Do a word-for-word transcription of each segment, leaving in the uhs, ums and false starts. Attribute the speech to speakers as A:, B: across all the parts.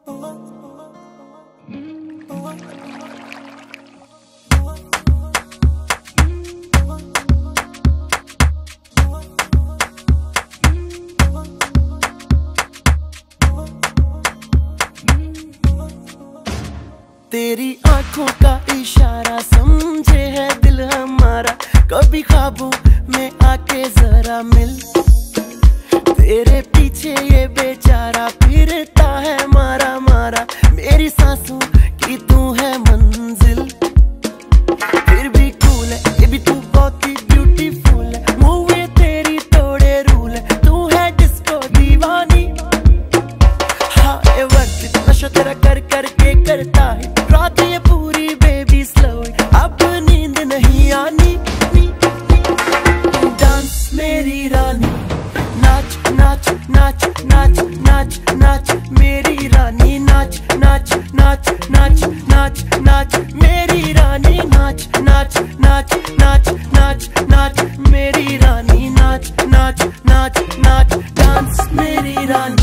A: तेरी आंखों का इशारा समझे है दिल हमारा, कभी ख्वाबों में आके जरा मिल। तेरे पीछे ये बेचारा फिरता है मारा मारा, मेरी सांसों की तू है मंजिल। फिर भी कूल है ये भी तू बहुत ही ब्यूटीफुल है, मूवी तेरी तोड़े रूल है, तू है डिस्को दीवानी। हाँ ये वर्क नशा तेरा कर कर के करता है रात ये पूरी बेबी स्लो, अब नींद नहीं आनी। डांस मेरी रानी, नाच नाच नाच नाच नाच नाच मेरी रानी, नाच नाच नाच नाच नाच नाच मेरी रानी, नाच नाच नाच नाच नाच नाच मेरी रानी, नाच नाच नाच नाच डांस मेरी रानी।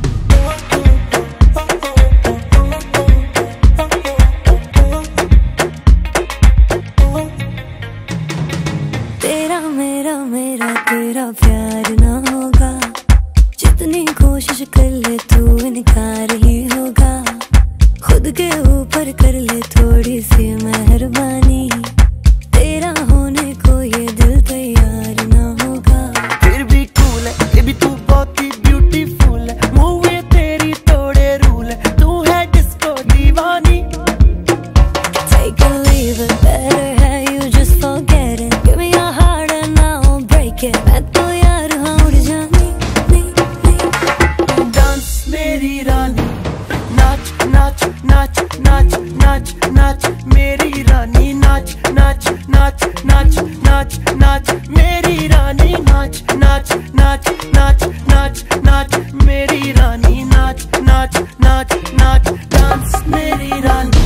B: तेरा मेरा मेरा तेरा प्यार ना होगा, जितनी कोशिश कर ले तू इनकार ही होगा। खुद के ऊपर कर ले थोड़ी सी मेहरबानी, तेरा होने को ये दिल तैयार ना होगा।
A: फिर भी कूल है ये भी तू बहुत ही ब्यूटीफुल है, मूवी तेरी तोड़े रूल है, तू है डिस्को दीवानी।
B: Take a leave it, better है you just forget it, give me your heart and I'll break it। मैं तो यार हाँ उड़ जानी नी नी।
A: डांस मेरी रानी, नाच नाच नाच नाच नाच नाच मेरी रानी, नाच नाच नाच नाच नाच नाच मेरी रानी, नाच नाच नाच नाच नाच नाच मेरी रानी, नाच नाच नाच नाच डांस मेरी रानी।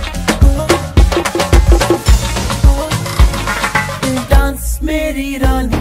A: मेरी रानी।